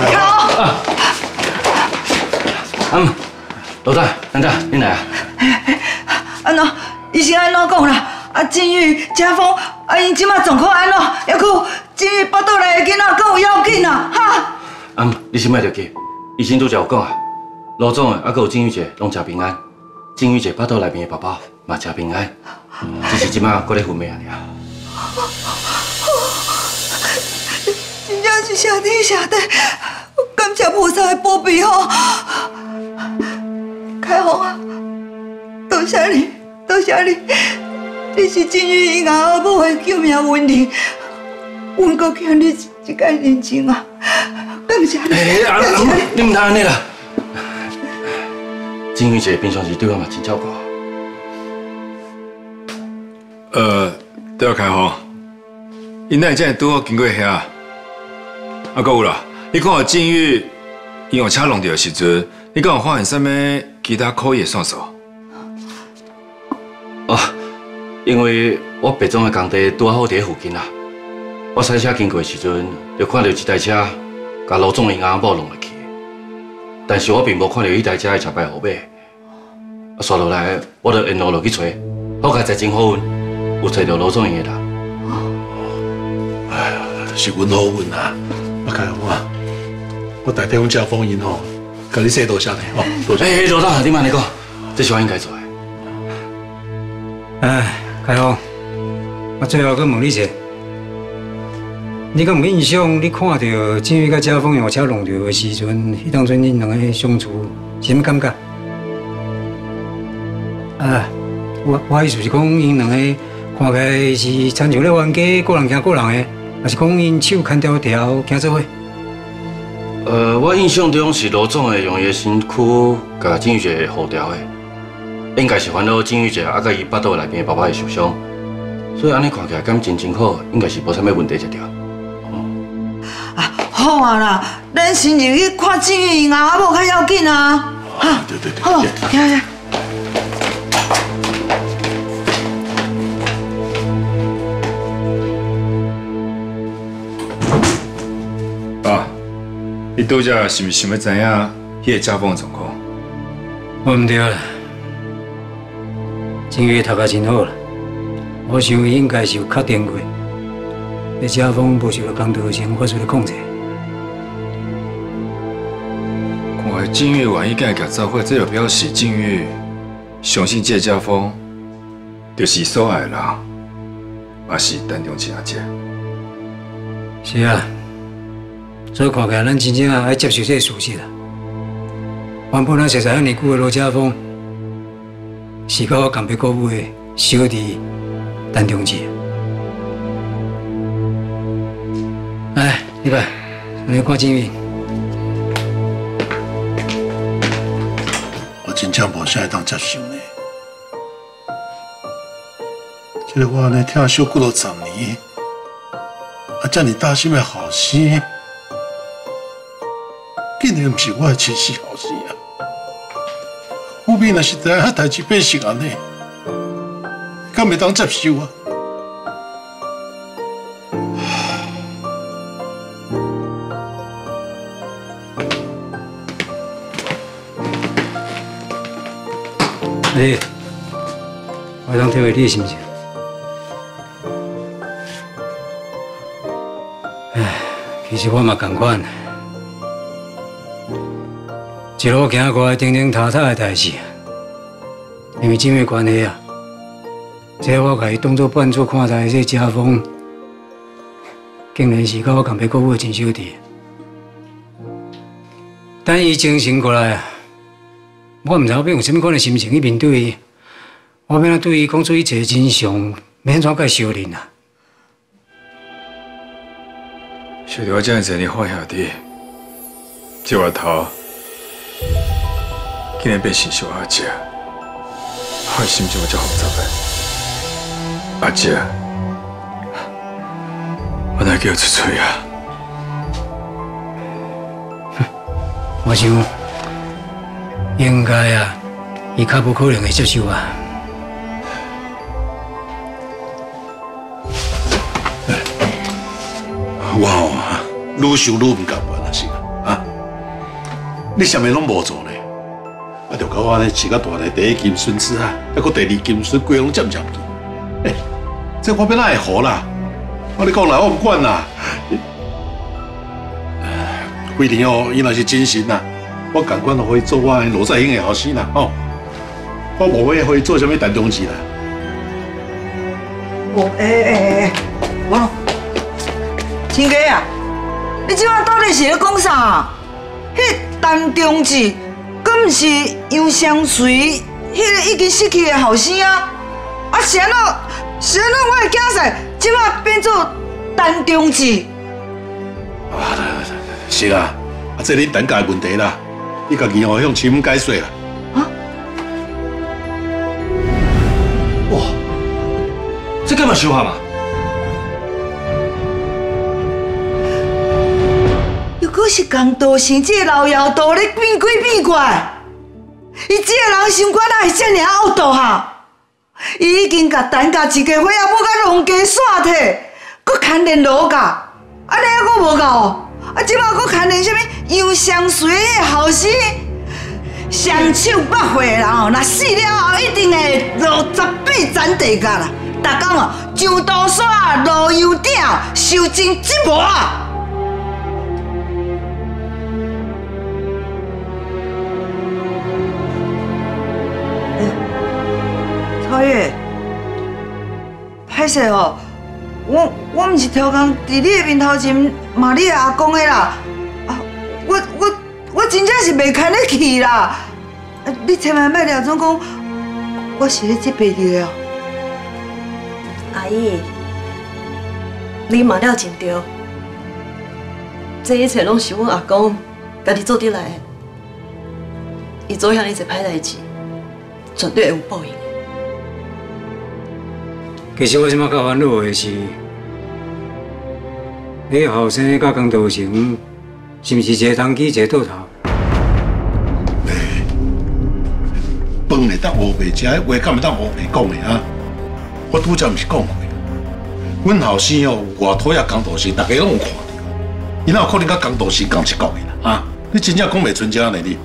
好。 老大，等等，你来啊？ 安怎？医生安怎讲啦？金玉、家峰，因即马状况安怎？还佫金玉腹肚内的囡仔，佫有要紧啊？哈？ 你先莫着急，医生拄则有讲啊，罗总的，佫有金玉姐拢食平安，金玉姐腹肚内面的宝宝嘛食平安，只是即马搁咧昏迷啊尔。 真正是谢天谢地，感谢菩萨的保庇吼。开宏啊，多谢你，多谢你，你是金玉婴儿某的救命恩人，阮阁欠你一个人情啊！感谢你，感谢你。 你唔通安尼啦！金玉姐平常时对我嘛真照顾。 对啊，开宏，因那真系拄好经过遐。还有啦，你看金玉因用车弄到的时阵，你敢有发现啥物其他可疑的线索？ 因为我白总的工地拄好伫附近啦，我驶车经过的时阵，就看到一台车甲罗总的婴仔某弄落去，但是我并无看到迄台车的车牌号码。刷落来，我就沿路落去找，好佳在真好运，有找到罗总因的人。 哎呀，是阮好运啊！开宏啊，我代替阮家风因吼，甲你说多谢你哦，多谢。 罗大，你慢来讲，这是我应该做的。 开宏，我最后佮问你一下，你敢有印象？你看到金玉甲家峰用车弄到的时阵，迄当阵恁两个相处是啥物感觉？我意思是讲，因两个看起来是亲像咧冤家，个人惊个人的。还是讲因手牵条条行做伙？ 我印象中是罗总的用伊的身躯甲金玉姐护条的，应该是烦恼金玉姐甲伊腹肚内面的宝宝会受伤，所以安尼看起来感情真好，应该是无啥物问题才对。 好啊啦，咱先入去看金玉婴儿某较要紧啊。 对， 好，行。 爸，你拄则是毋是想要知影迄个家风的状况？ 我唔对啦，金玉读得真好啦，我想伊应该是有确定过，迄家风无受到工作前发出的控制。 看来金玉愿意甲伊走伙，这就表示金玉相信这家风就是所爱的人，也是陈中志阿姐。 是啊。所以看起来，咱真正爱接受这个事实啦。原本咱熟识遐尼久的罗家峰，是甲我同别姑母的小弟陈中志。来，你来，来看金玉。 我真正无啥会当接受呢。这个我安尼听小几落10年，遮尔大心的好事。竟然不是我的亲生后生啊！后面若是知影代志变成安尼，敢袂当接受啊？ 我当体会你的心情。其实我嘛同款。一路行过来，叮叮塔塔的代志，因为金玉关系啊，这我甲伊当作扮作看待这家风，竟然是甲我同别姑母的亲小弟。等伊精神过来啊，我唔知我变有啥物款的心情去面对伊，我变啊对伊讲出一切真相，免怎甲伊相认啊。 想到我这样子的好兄弟，这回头。竟然变成小阿姐，我的心情有这复杂的。阿姐，我哪叫出嘴啊？ 我想，应该啊，伊较无可能会接受啊。 我愈想愈唔甘愿啊，是啊， 你啥物拢无做呢？啊，就甲我呢饲到大个第一金孙子啊，还佫第二金孙，规拢渐渐见。这我要哪会好啦？我你讲啦，我唔管啦。规定哦，伊若是真心啦，我甘愿可以做我的罗在英的后生啦，吼。我无要可以做啥物陈中志啦。 我亲家啊，你即摆到底是咧讲啥？迄陈中志，敢毋是杨相随迄个已经失去的后生啊？啊，是安怎我的囝婿即摆变做陈中志？ 是啊，这恁陈家的问题啦，你家己哦向亲解说啦。 啊？哇，这干嘛说话嘛？ 又搁是江道生这个老妖道咧变鬼变怪，伊这个人心肝哪会遮尔恶毒哈？伊已经甲陈家一家伙仔要甲农家煞退，搁牵连罗家，安尼还阁无够哦？啊！即摆佫牵连啥物杨相随的后生，双手百岁的人哦，若死了后一定会落18层地狱啦！逐工哦，上刀山、落油鼎，受尽折磨啊！超越，歹势哦，我毋是超工伫你的面头前骂你的阿公的啦，啊，我真正是袂堪得去啦，你千万莫了总讲我是咧责备你的哦。 阿姨，你骂了真对，这一切拢是阮阿公家己做得来的，伊做遐尼一歹代志，绝对会有报应。 其实我即马较烦恼的是，你后生甲江道成是毋是一个当机一个倒头？ 饭会当乌白食，话敢会当乌白讲的啊？我拄则毋是讲过，阮后生哦有外讨厌江道成，大家拢有看到，伊哪有可能甲江道成共一国的啦？啊，你真正讲袂出这呢你？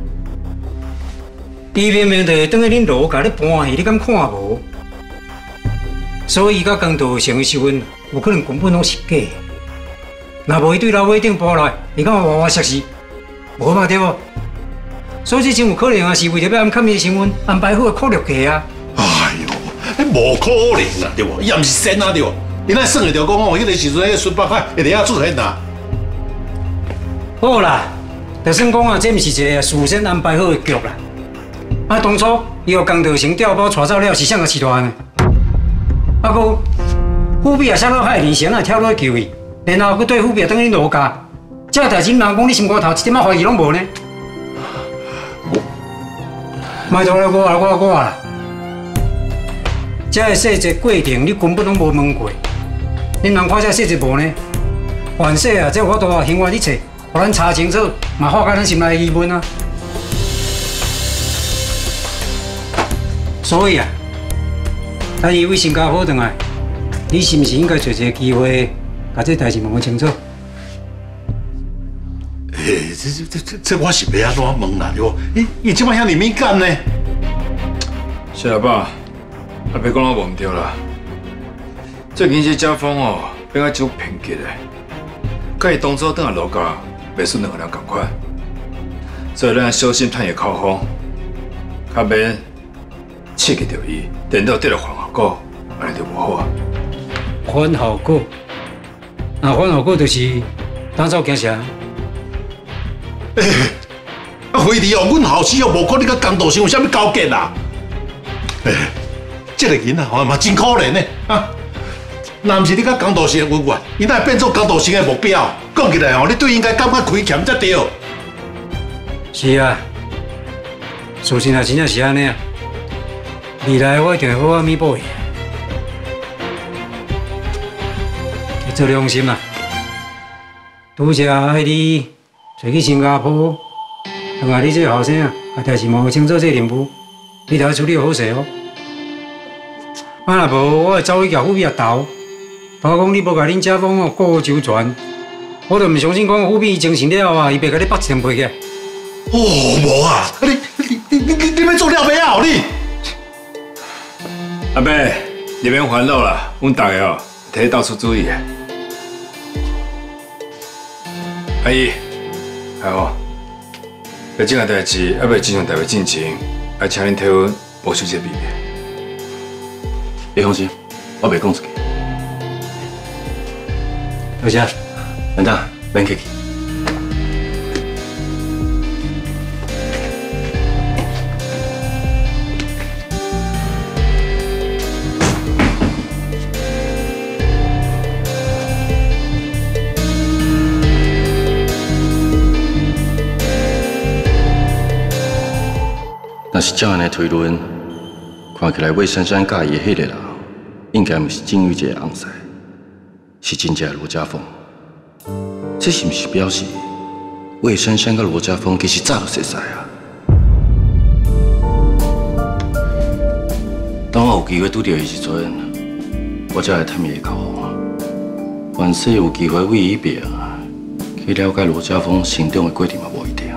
伊明明就会当喺恁罗家咧搬戏，你敢看无？所以，甲江道成的时阵，有可能根本拢是假的。若无伊对楼尾顶搬来，伊敢活活实实，无嘛对无？所以这真有可能啊，是为着要暗砍伊的身份，安排好酷录客啊！ 哎呦，迄无可能啦，对无？伊也毋是仙啊，对无？伊哪算会着讲哦，迄个时阵迄个孙伯海会伫遐出现啦？ 好啦，就算讲啊，这毋是一个事先安排好的局啦。啊，当初伊互江道成调包带走了，是啥个市团呢？啊，佮虎皮也杀到海里，先啊跳落去救伊，然后佮对虎皮等于罗家，这代志人讲你心肝头一点仔怀疑拢无呢？卖拖来我啦！这个细节过程你根本拢无问过，恁人看这细节无呢？凡事啊，这我都啊行外你找，互咱查清楚，嘛化解咱心内的疑问啊。所以啊。等伊为新加坡回来，你是毋是应该找一个机会，把这代志问清楚？ 这我是要安怎问啦？对无？伊即摆遐尼敏感呢？ 谢老爸，啊别讲我无唔对啦。最近这家风哦，变啊足偏激的，甲伊当初倒来老家，袂算两个人共款，所以咱小心趁伊口风，较免刺激到伊，颠倒得了反效果，安尼就无好啊。 反效果，那反效果就是当初惊啥？ 啊，非得哦，阮后生哦，无可能甲江道成有啥物交结啦。这个囡仔吼嘛真可怜呢啊！若毋是你甲江道成有缘，伊哪会变做江道成的目标？讲起来哦，你对应该感觉亏欠才对。 是啊，事情也真正是安尼啊。未来我一定会好好弥补伊。做良心啦，拄则迄你找去新加坡，当下你这个后生啊，把代志问清楚这任务，你得处理好势哦。啊，若无我会走去甲虎皮也斗，包讲你无甲恁家风哦顾好周全，我就唔相信讲虎皮精神了啊，伊袂甲你绑一条皮起。 哦，无啊，你要做了没啊？你阿伯，你免烦恼啦，阮大家哦，替你到处注意的。阿姨，还好，要这件代志，还未真正代为进行，还请恁替阮保守这秘密。 你放心，我袂讲出去。 多谢。 等等，免客气。若是照安尼推论，看起来魏珊珊介意的迄个人，应该毋是金玉这个翁婿，是真正的罗家峰。这是毋是表示魏珊珊甲罗家峰其实早就熟识啊？当我有机会拄到伊时阵，我才会探伊的口风。万岁有机会为伊边去了解罗家峰成长的过程嘛，无一定。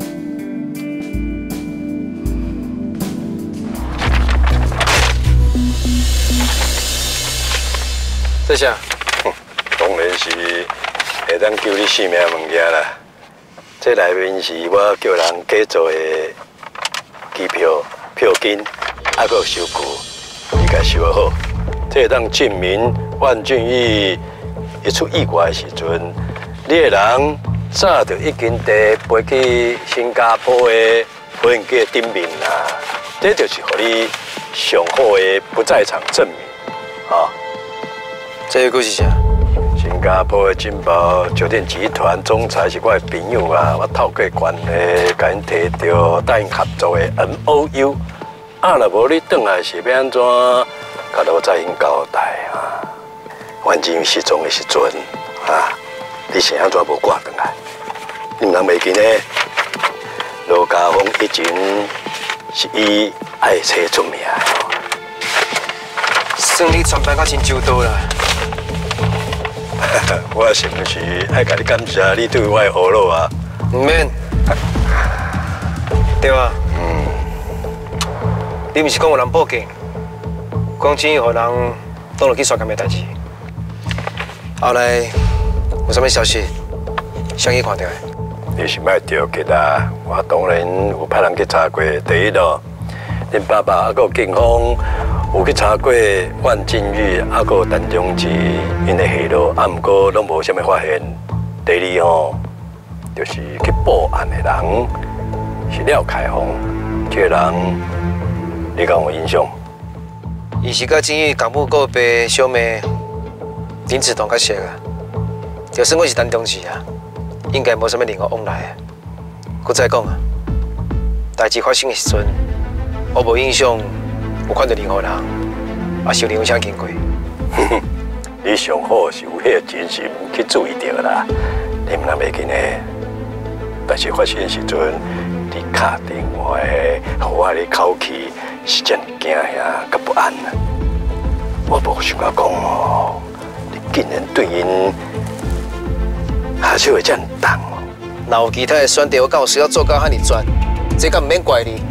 这啥？ 当然是会当救你性命的物件啦。这内面是我叫人假做的机票、票金，还佫有收据，你家收好。这会当证明万俊义一出意外的时阵，你个人早就已经飞去新加坡的无人机顶面啦。这就是互你上好的不在场证明，啊。 这个是啥？ 新加坡的金宝酒店集团总裁是我的朋友啊，我透过关系，甲因摕到答应合作的 MOU。啊，若无你转来是要安怎？甲罗在因交代啊？万金失踪的时阵啊，你是安怎无挂转来？你毋通袂记呢？罗家峰以前是以爱车出名的。 算你传班到真周到啦。 我是不是爱甲你感谢你对我的呵护啊？ 唔免，对啊。你毋是讲有人报警，讲真予人当落去刷监的代志。后来有啥物消息？谁去看到的？ 你是卖着急啦！我当然有派人去查过。第一咯，恁爸爸还有警方有去查过万金玉，还有陈忠志因的下落，啊，毋过拢无啥物发现。第二吼，就是去报案的人是廖凯峰，这个人你敢有印象？ 伊是甲金玉公母个爸小妹林子彤较熟啊，就算我是陈忠志啊，应该无啥物另外往来啊。佮再讲啊，代志发生的时阵，我无印象。有看到任何人，也是有另外啥经过。 你上好是有迄个精神去注意到啦，你毋通袂记呢。但是发生的时阵，你打电话的，互我的口气是真惊吓甲不安啊！我无想到讲哦，你竟然对因下手会这样重哦。 若有其他的选择，我敢有需要做到遐尼绝？这敢毋免怪你。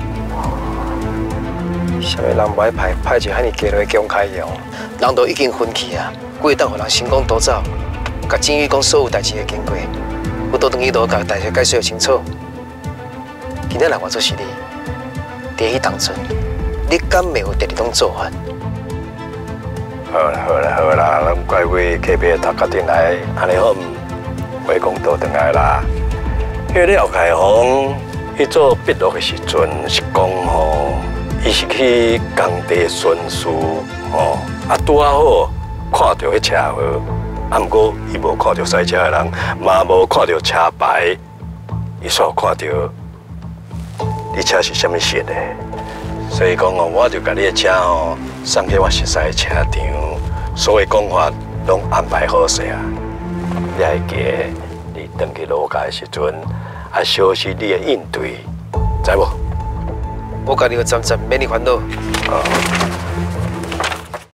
啥物人歹派一个遐尼低落的姜开阳，人都已经分去啊，过当互人成功逃走，甲金玉讲所有代志的经过，我倒转去都甲大家解释清楚。今仔日我做是你，伫迄当阵，你敢袂有特地当做法？ 好啦，咱乖乖客别头决定来，安尼好，话讲倒转来啦。迄廖凯峰，伊做笔录的时阵是讲吼。伊是去工地巡视，吼，啊拄啊好看到迄车号，啊毋过伊无看到赛车的人，嘛无看到车牌，伊煞有看到你车是啥物色的，所以讲哦，我就甲你的车吼送去我熟悉的车场，所有讲法拢安排好势啊。你还记得你转去罗家的时阵，啊小心你的应对，知无？ 我家己会暂时免你烦恼。